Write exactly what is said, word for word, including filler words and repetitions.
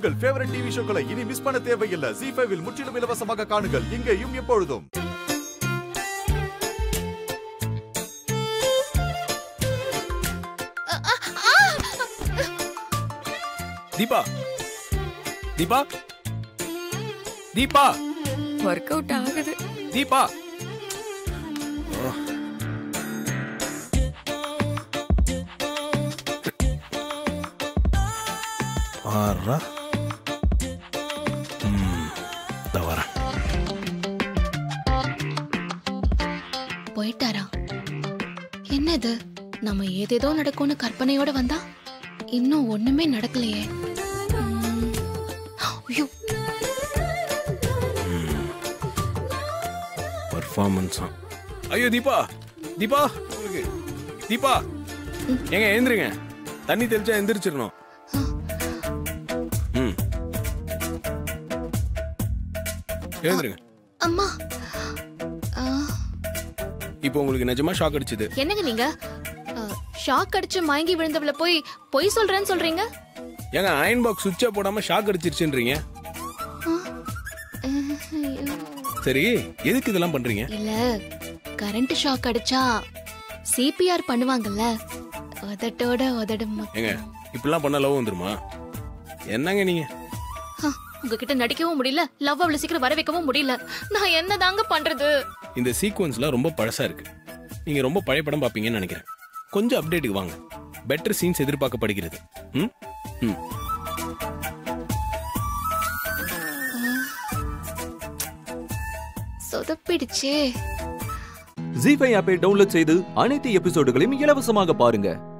உங்கள் favourite TV ஷோக்களை இனி miss பண்ண தேவையில்லை. ஜீ ஃபைவ் இல் முற்றிலும் இலவசமாக காணுங்கள். இங்கேயும் எப்பொழுதும். தீபா தீபா தீபா ஒர்க் அவுட் ஆகுது. தீபா ஆறா ம் தவறா போயிட்டாரா? என்னது, நம்ம ஏதேதோ நடக்கும்னு கற்பனையோட வந்தா இன்னும் ஒண்ணுமே நடக்கலையே. பர்ஃபார்மன்ஸ். ஐயோ தீபா தீபா தீபா எங்க எழுந்திருங்க. தண்ணி தெளிச்சா எந்திரிச்சிடணும். ம் எழுந்திருங்க. அம்மா, இப்போ உங்களுக்கு நிஜமா ஷாக் அடிச்சது? என்னங்க நீங்க ஷாக் அடிச்சு மயங்கி விழுந்தவள போய் பொய் சொல்றேன்னு சொல்றீங்க? ஏங்க அயன் பாக்ஸ் சுவிட்சை போடாம ஷாக் அடிச்சிருச்சுன்றீங்க. சரி, எதுக்கு இதெல்லாம் பண்றீங்க? இல்ல, கரண்ட் ஷாக் அடிச்சா சிபிஆர் பண்ணுவாங்கல்ல, உதட்டோட உதடும். ஏங்க இப்படிலாம் பண்ண லவ் வந்துருமா? என்னங்க நீங்க? உங்ககிட்ட நடிக்கவும் முடியல, லவ் அவ்வளவு சீக்கிரம் வர வைக்கவும் முடியல. நான் என்ன தாங்க பண்றது? இந்த சீக்வன்ஸ்லாம் ரொம்ப பழசா இருக்கு. நீங்க ரொம்ப பழைய படம் பாப்பீங்கன்னு நினைக்கிறேன். கொஞ்சம் அப்டேட்டுக்கு வாங்க. பெட்டர் சீன்ஸ் எதிர்பார்க்கப்படுகிறது. ம் ம் சொதப்பிடுச்சே. ஜீ ஃபைவ் ஆப்பை டவுன்லோட் செய்து அனைத்து எபிசோடுகளையும் இலவசமாக பாருங்க.